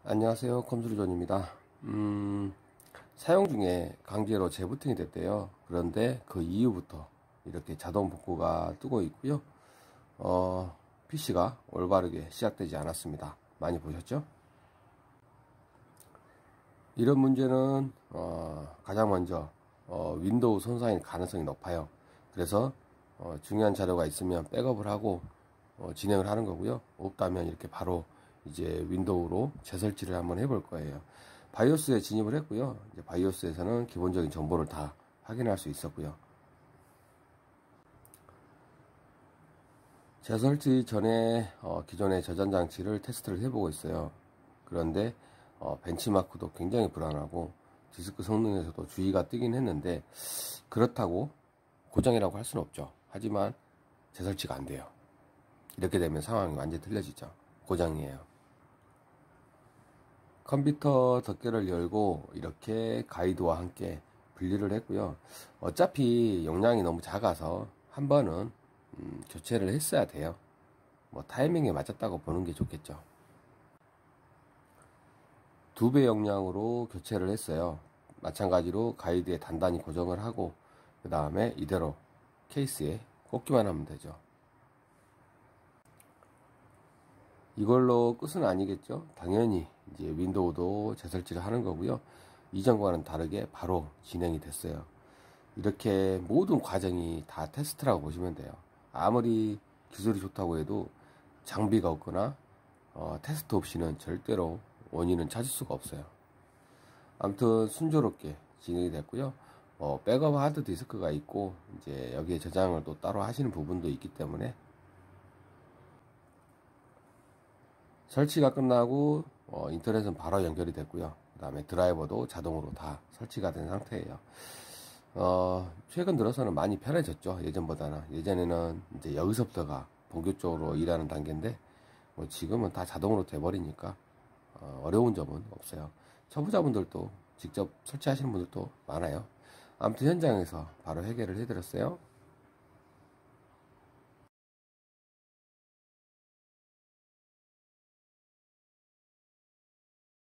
안녕하세요, 컴퓨터존입니다. 사용 중에 강제로 재부팅이 됐대요. 그런데 그 이후부터 이렇게 자동 복구가 뜨고 있고요. PC가 올바르게 시작되지 않았습니다. 많이 보셨죠? 이런 문제는 가장 먼저 윈도우 손상일 가능성이 높아요. 그래서 중요한 자료가 있으면 백업을 하고 진행을 하는 거고요. 없다면 이렇게 바로 이제 윈도우로 재설치를 한번 해볼 거예요. 바이오스에 진입을 했고요. 이제 바이오스에서는 기본적인 정보를 다 확인할 수 있었고요. 재설치 전에 기존의 저장 장치를 테스트를 해보고 있어요. 그런데 벤치마크도 굉장히 불안하고 디스크 성능에서도 주의가 뜨긴 했는데 그렇다고 고장이라고 할 수는 없죠. 하지만 재설치가 안 돼요. 이렇게 되면 상황이 완전히 틀려지죠. 고장이에요. 컴퓨터 덮개를 열고 이렇게 가이드와 함께 분리를 했고요. 어차피 용량이 너무 작아서 한 번은 교체를 했어야 돼요. 뭐 타이밍에 맞았다고 보는 게 좋겠죠. 2배 용량으로 교체를 했어요. 마찬가지로 가이드에 단단히 고정을 하고 그 다음에 이대로 케이스에 꽂기만 하면 되죠. 이걸로 끝은 아니겠죠. 당연히 이제 윈도우도 재설치를 하는 거고요. 이전과는 다르게 바로 진행이 됐어요. 이렇게 모든 과정이 다 테스트라고 보시면 돼요. 아무리 기술이 좋다고 해도 장비가 없거나 테스트 없이는 절대로 원인은 찾을 수가 없어요. 아무튼 순조롭게 진행이 됐고요. 백업 하드 디스크가 있고 이제 여기에 저장을 또 따로 하시는 부분도 있기 때문에 설치가 끝나고 인터넷은 바로 연결이 됐고요. 그 다음에 드라이버도 자동으로 다 설치가 된 상태예요. 최근 들어서는 많이 편해졌죠. 예전보다는. 예전에는 이제 여기서부터가 본격적으로 일하는 단계인데 뭐 지금은 다 자동으로 돼버리니까 어려운 점은 없어요. 초보자분들도 직접 설치하시는 분들도 많아요. 아무튼 현장에서 바로 해결을 해드렸어요.